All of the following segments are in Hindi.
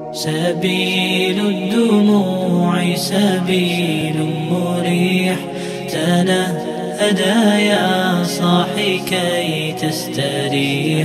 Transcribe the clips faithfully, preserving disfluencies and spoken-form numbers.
سبيل الدموع سبيل مريح تنهدى يا صاحي كي تستريح।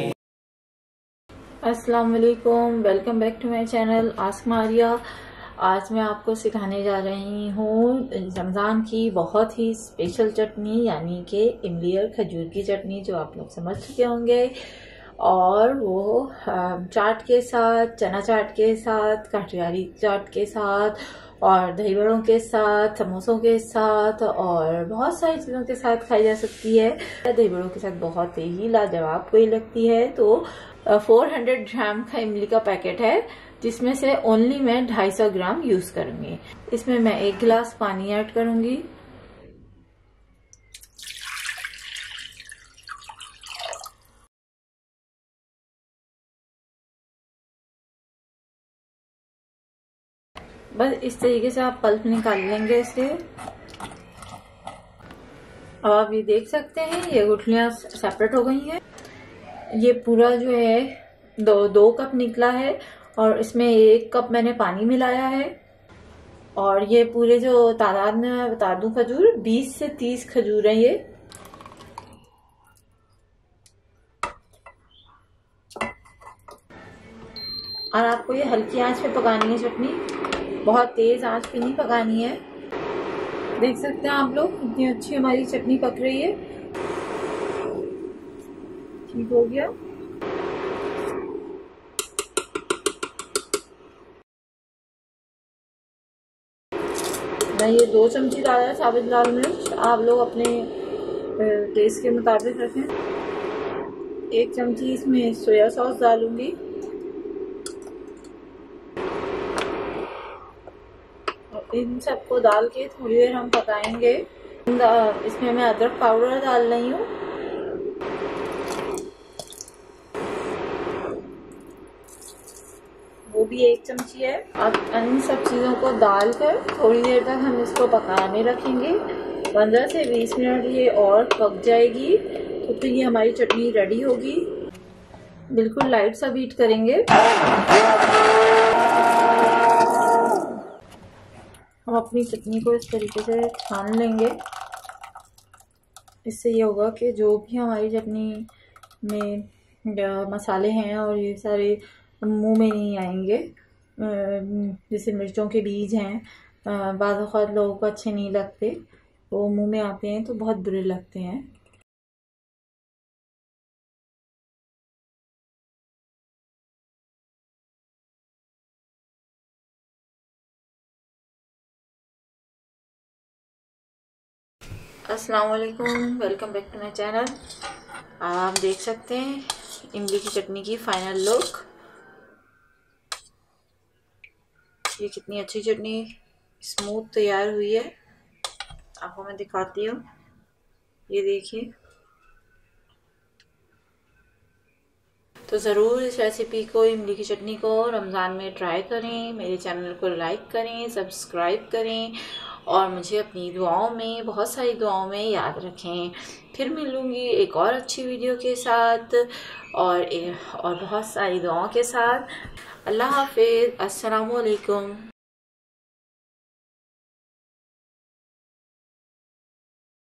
अस्सलाम वालेकुम, welcome back to my channel ask Maria. आज मैं आपको सिखाने जा रही हूँ रमज़ान की बहुत ही स्पेशल चटनी, यानी कि इमली और खजूर की चटनी, जो आप लोग समझ चुके होंगे। और वो चाट के साथ, चना चाट के साथ, काठियावाड़ी चाट के साथ, और दही बड़ों के साथ, समोसों के साथ, और बहुत सारी चीज़ों के साथ खाई जा सकती है। दही बड़ों के साथ बहुत ही लाजवाब कोई लगती है। तो चार सौ ग्राम का इमली का पैकेट है, जिसमें से ओनली मैं दो सौ पचास ग्राम यूज करूंगी। इसमें मैं एक गिलास पानी ऐड करूंगी। बस इस तरीके से आप पल्प निकाल लेंगे इससे। अब आप ये देख सकते हैं, ये गुठलियां सेपरेट हो गई हैं। ये पूरा जो है दो दो कप निकला है, और इसमें एक कप मैंने पानी मिलाया है। और ये पूरे जो तादाद में मैं बता दूं, खजूर बीस से तीस खजूर है ये। और आपको ये हल्की आंच पे पकानी है चटनी, बहुत तेज आंच पे नहीं पकानी है। देख सकते हैं आप लोग कितनी अच्छी हमारी चटनी पक रही है। ठीक हो गया। मैं ये दो चमची डाला है साबुत लाल मिर्च, आप लोग अपने टेस्ट के मुताबिक रखें। एक चमची इसमें सोया सॉस डालूंगी। और इन सबको डाल के थोड़ी देर हम पकाएंगे। इसमें मैं अदरक पाउडर डाल रही हूँ। वो भी एक चमची है। अब इन सब चीज़ों को डालकर थोड़ी देर तक हम इसको पकाने रखेंगे। पंद्रह से बीस मिनट ये और पक जाएगी, तो फिर ये हमारी चटनी रेडी होगी। बिल्कुल लाइट सा बीट करेंगे। हम अपनी चटनी को इस तरीके से छान लेंगे। इससे ये होगा कि जो भी हमारी चटनी में मसाले हैं और ये सारे मुंह में नहीं आएंगे। जैसे मिर्चों के बीज हैं, बाज़ औक़ात लोगों को अच्छे नहीं लगते, वो मुंह में आते हैं तो बहुत बुरे लगते हैं। अस्सलाम वालेकुम, welcome back to my channel. आप देख सकते हैं इमली की चटनी की फाइनल लुक। ये कितनी अच्छी चटनी स्मूथ तैयार हुई है, आपको मैं दिखाती हूँ। ये देखिए। तो ज़रूर इस रेसिपी को, इमली की चटनी को रमज़ान में ट्राई करें। मेरे चैनल को लाइक करें, सब्सक्राइब करें, और मुझे अपनी दुआओं में, बहुत सारी दुआओं में याद रखें। फिर मिलूँगी एक और अच्छी वीडियो के साथ, और और बहुत सारी दुआओं के साथ। अल्लाह हाफ़िज़। अस्सलामु अलैकुम।